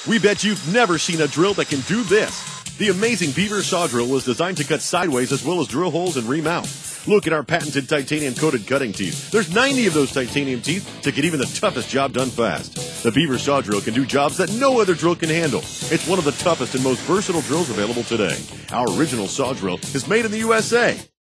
We bet you've never seen a drill that can do this. The amazing Beaver Sawdrill was designed to cut sideways as well as drill holes and remount. Look at our patented titanium-coated cutting teeth. There's 90 of those titanium teeth to get even the toughest job done fast. The Beaver Sawdrill can do jobs that no other drill can handle. It's one of the toughest and most versatile drills available today. Our original saw drill is made in the USA.